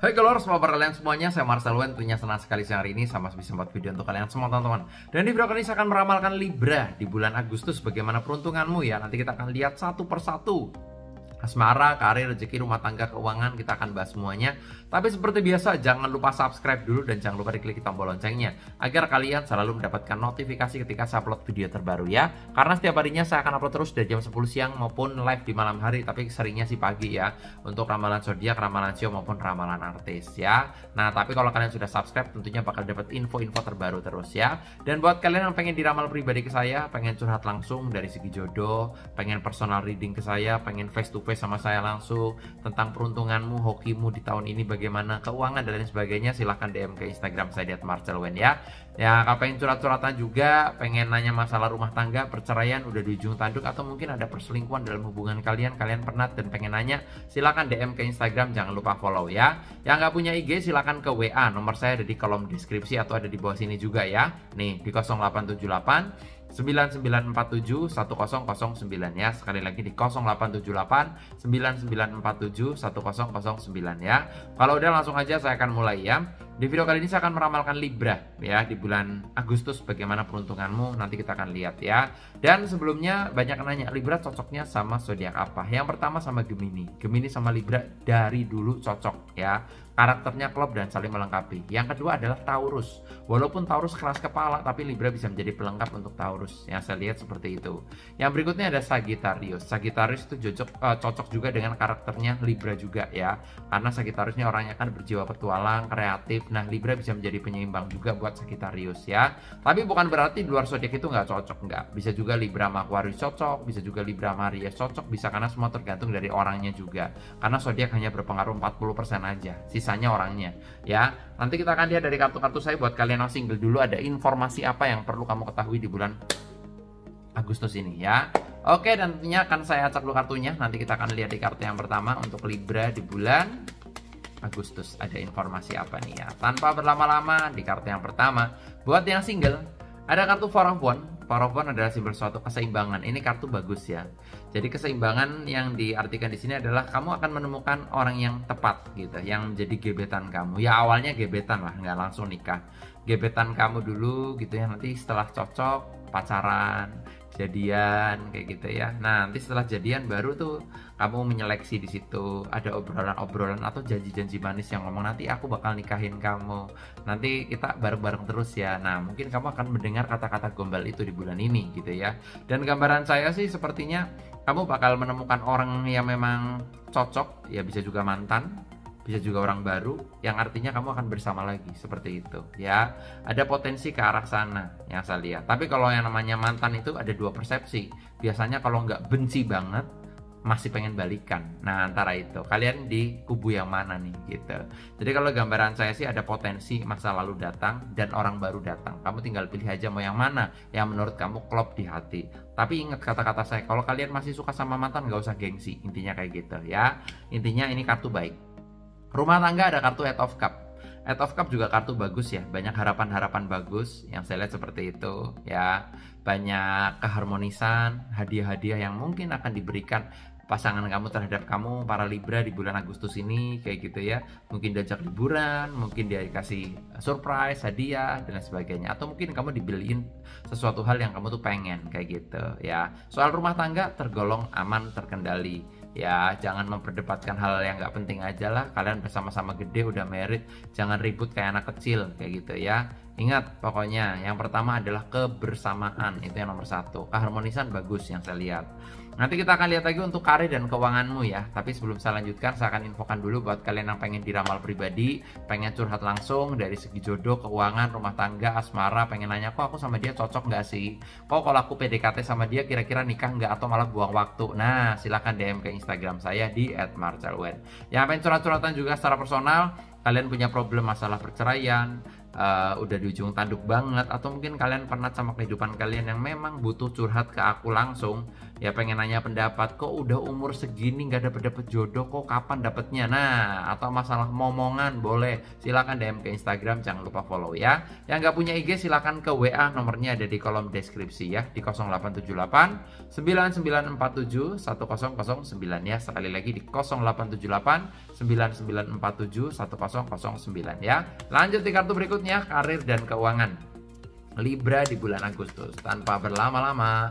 Hai Galor, semua kalian semuanya, saya Marcel Wen. Tentunya senang sekali siang hari ini sama bisa buat video untuk kalian semua teman-teman. Dan di video kali ini saya akan meramalkan Libra di bulan Agustus. Bagaimana peruntunganmu ya, nanti kita akan lihat satu persatu. Asmara, karir, rezeki, rumah tangga, keuangan, kita akan bahas semuanya. Tapi seperti biasa, jangan lupa subscribe dulu dan jangan lupa diklik tombol loncengnya agar kalian selalu mendapatkan notifikasi ketika saya upload video terbaru ya. Karena setiap harinya saya akan upload terus dari jam 10 siang maupun live di malam hari, tapi seringnya sih pagi ya, untuk ramalan zodiak, ramalan sio maupun ramalan artis ya. Nah, tapi kalau kalian sudah subscribe tentunya bakal dapat info-info terbaru terus ya. Dan buat kalian yang pengen diramal pribadi ke saya, pengen curhat langsung dari segi jodoh, pengen personal reading ke saya, pengen face to face sama saya langsung tentang peruntunganmu, hokimu di tahun ini bagaimana, keuangan dan lain sebagainya, silahkan DM ke Instagram saya @marcelwen ya. Ya, kalau pengen curhat-curhatan juga, pengen nanya masalah rumah tangga, perceraian udah di ujung tanduk atau mungkin ada perselingkuhan dalam hubungan kalian penat dan pengen nanya, silahkan DM ke Instagram, jangan lupa follow ya. Yang nggak punya IG silahkan ke WA, nomor saya ada di kolom deskripsi atau ada di bawah sini juga ya. Nih di 0878 9947 1009 ya. Sekali lagi di 0878 9947 1009 ya. Kalau udah langsung aja saya akan mulai ya. Di video kali ini saya akan meramalkan Libra ya di bulan Agustus, bagaimana peruntunganmu, nanti kita akan lihat ya. Dan sebelumnya banyak yang nanya Libra cocoknya sama zodiak apa. Yang pertama sama Gemini. Gemini sama Libra dari dulu cocok ya. Karakternya klop dan saling melengkapi. Yang kedua adalah Taurus. Walaupun Taurus keras kepala, tapi Libra bisa menjadi pelengkap untuk Taurus. Yang saya lihat seperti itu. Yang berikutnya ada Sagittarius. Sagittarius itu cocok juga dengan karakternya Libra juga ya. Karena Sagittariusnya orangnya kan berjiwa petualang, kreatif. Nah, Libra bisa menjadi penyeimbang juga buat Sagittarius ya. Tapi bukan berarti di luar zodiak itu nggak cocok, nggak. Bisa juga Libra sama Aquarius cocok, bisa juga Libra sama Aries cocok, bisa, karena semua tergantung dari orangnya juga. Karena zodiak hanya berpengaruh 40% aja. Sisanya orangnya ya. Nanti kita akan lihat dari kartu-kartu saya. Buat kalian yang single dulu, ada informasi apa yang perlu kamu ketahui di bulan Agustus ini ya. Oke, dan tentunya akan saya acak dulu kartunya. Nanti kita akan lihat di kartu yang pertama untuk Libra di bulan Agustus ada informasi apa nih ya. Tanpa berlama-lama, di kartu yang pertama buat yang single ada kartu Four of Wands. Four of Wands adalah simbol suatu keseimbangan. Ini kartu bagus ya. Jadi keseimbangan yang diartikan di sini adalah kamu akan menemukan orang yang tepat gitu, yang menjadi gebetan kamu. Ya awalnya gebetan lah, nggak langsung nikah. Gebetan kamu dulu gitu ya. Nanti setelah cocok, pacaran, jadian kayak gitu ya. Nah, nanti setelah jadian baru tuh kamu menyeleksi di situ. Ada obrolan-obrolan atau janji-janji manis yang ngomong nanti aku bakal nikahin kamu. Nanti kita bareng-bareng terus ya. Nah, mungkin kamu akan mendengar kata-kata gombal itu di bulan ini gitu ya. Dan gambaran saya sih sepertinya kamu bakal menemukan orang yang memang cocok, ya bisa juga mantan, bisa juga orang baru, yang artinya kamu akan bersama lagi, seperti itu ya. Ada potensi ke arah sana yang saya lihat. Tapi kalau yang namanya mantan itu ada dua persepsi. Biasanya kalau nggak benci banget, masih pengen balikan. Nah, antara itu kalian di kubu yang mana nih gitu. Jadi kalau gambaran saya sih ada potensi masa lalu datang dan orang baru datang. Kamu tinggal pilih aja mau yang mana yang menurut kamu klop di hati. Tapi ingat kata-kata saya, kalau kalian masih suka sama mantan nggak usah gengsi. Intinya kayak gitu ya. Intinya ini kartu baik. Rumah tangga ada kartu Eight of Cup. Eight of Cup juga kartu bagus ya. Banyak harapan-harapan bagus yang saya lihat seperti itu ya. Banyak keharmonisan, hadiah-hadiah yang mungkin akan diberikan pasangan kamu terhadap kamu para Libra di bulan Agustus ini kayak gitu ya. Mungkin diajak liburan, mungkin dia dikasih surprise, hadiah dan lain sebagainya, atau mungkin kamu dibeliin sesuatu hal yang kamu tuh pengen kayak gitu ya. Soal rumah tangga tergolong aman, terkendali ya. Jangan memperdebatkan hal yang nggak penting aja lah. Kalian bersama-sama gede, udah married, jangan ribut kayak anak kecil kayak gitu ya. Ingat pokoknya yang pertama adalah kebersamaan, itu yang nomor satu. Keharmonisan bagus yang saya lihat. Nanti kita akan lihat lagi untuk karir dan keuanganmu ya. Tapi sebelum saya lanjutkan, saya akan infokan dulu buat kalian yang pengen diramal pribadi, pengen curhat langsung dari segi jodoh, keuangan, rumah tangga, asmara, pengen nanya kok aku sama dia cocok nggak sih? Kok kalau aku PDKT sama dia kira-kira nikah nggak atau malah buang waktu? Nah, silahkan DM ke Instagram saya di @marcelwen. Yang pengen curhat-curhatan juga secara personal, kalian punya problem masalah perceraian, udah di ujung tanduk banget, atau mungkin kalian penat sama kehidupan kalian yang memang butuh curhat ke aku langsung, ya pengen nanya pendapat, kok udah umur segini nggak dapet jodoh, kok kapan dapetnya, nah atau masalah momongan, boleh silakan DM ke Instagram, jangan lupa follow ya. Yang nggak punya IG silakan ke WA, nomornya ada di kolom deskripsi ya, di 0878 9947 1009 ya. Sekali lagi di 0878 9947 1009 ya. Lanjut di kartu berikutnya, karir dan keuangan Libra di bulan Agustus. Tanpa berlama-lama,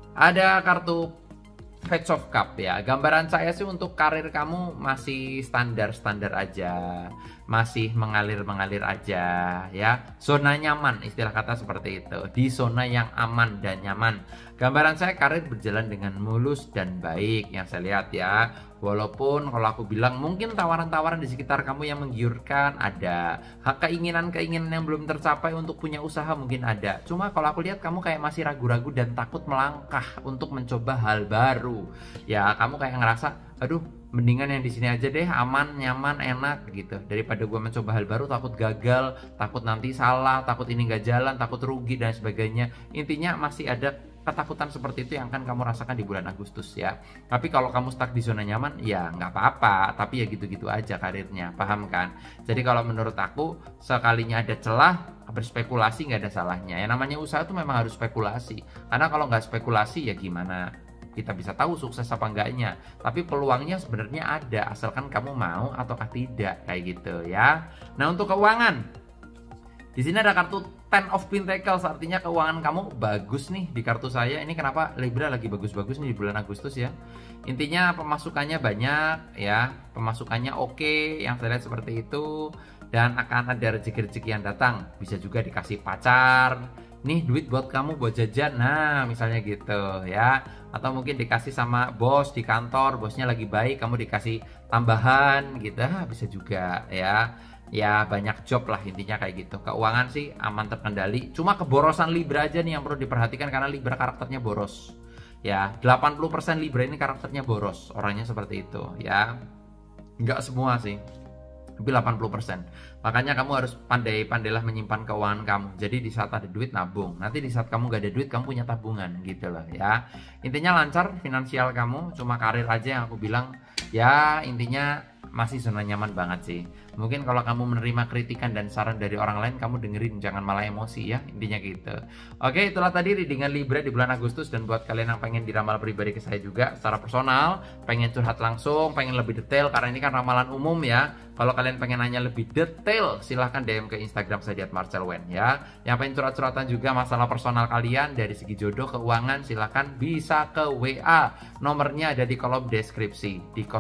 ada kartu Page of Cup ya. Gambaran saya sih untuk karir kamu masih standar-standar aja, masih mengalir-mengalir aja ya. Zona nyaman, istilah kata seperti itu. Di zona yang aman dan nyaman. Gambaran saya karir berjalan dengan mulus dan baik yang saya lihat ya. Walaupun kalau aku bilang mungkin tawaran-tawaran di sekitar kamu yang menggiurkan ada, keinginan-keinginan yang belum tercapai untuk punya usaha mungkin ada. Cuma kalau aku lihat kamu kayak masih ragu-ragu dan takut melangkah untuk mencoba hal baru. Ya, kamu kayak ngerasa, aduh, mendingan yang di sini aja deh, aman, nyaman, enak gitu. Daripada gue mencoba hal baru, takut gagal, takut nanti salah, takut ini nggak jalan, takut rugi dan sebagainya. Intinya masih ada ketakutan seperti itu yang akan kamu rasakan di bulan Agustus ya. Tapi kalau kamu stuck di zona nyaman, ya nggak apa-apa. Tapi ya gitu-gitu aja karirnya, paham kan? Jadi kalau menurut aku, sekalinya ada celah, berspekulasi nggak ada salahnya. Yang namanya usaha tuh memang harus spekulasi. Karena kalau nggak spekulasi ya gimana kita bisa tahu sukses apa enggaknya. Tapi peluangnya sebenarnya ada, asalkan kamu mau ataukah tidak, kayak gitu ya. Nah, untuk keuangan, di sini ada kartu Ten of Pentacles, artinya keuangan kamu bagus nih di kartu saya. Ini kenapa Libra lagi bagus-bagus nih di bulan Agustus ya. Intinya pemasukannya banyak ya, pemasukannya oke, yang saya lihat seperti itu. Dan akan ada rezeki-rezeki yang datang. Bisa juga dikasih pacar, nih duit buat kamu buat jajan, nah misalnya gitu ya. Atau mungkin dikasih sama bos di kantor, bosnya lagi baik, kamu dikasih tambahan gitu, bisa juga ya. Ya banyak job lah intinya kayak gitu. Keuangan sih aman terkendali. Cuma keborosan Libra aja nih yang perlu diperhatikan, karena Libra karakternya boros. Ya 80% Libra ini karakternya boros, orangnya seperti itu ya. Nggak semua sih, tapi 80%. Makanya kamu harus pandai-pandailah menyimpan keuangan kamu. Jadi di saat ada duit nabung, nanti di saat kamu gak ada duit kamu punya tabungan gitu loh ya. Intinya lancar finansial kamu. Cuma karir aja yang aku bilang ya intinya masih zona nyaman banget sih. Mungkin kalau kamu menerima kritikan dan saran dari orang lain, kamu dengerin, jangan malah emosi ya, intinya gitu. Oke, itulah tadi readingan Libra di bulan Agustus. Dan buat kalian yang pengen diramal pribadi ke saya juga secara personal, pengen curhat langsung, pengen lebih detail, karena ini kan ramalan umum ya. Kalau kalian pengen nanya lebih detail, silahkan DM ke Instagram saya @marcelwen ya. Yang pengen curhat-curhatan juga masalah personal kalian dari segi jodoh, keuangan, silahkan bisa ke WA. Nomornya ada di kolom deskripsi di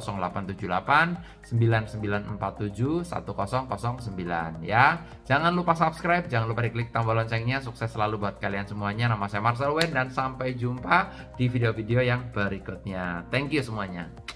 0878 9947 1009 ya. Jangan lupa subscribe, jangan lupa diklik tombol loncengnya. Sukses selalu buat kalian semuanya. Nama saya Marcelwen dan sampai jumpa di video-video yang berikutnya. Thank you semuanya.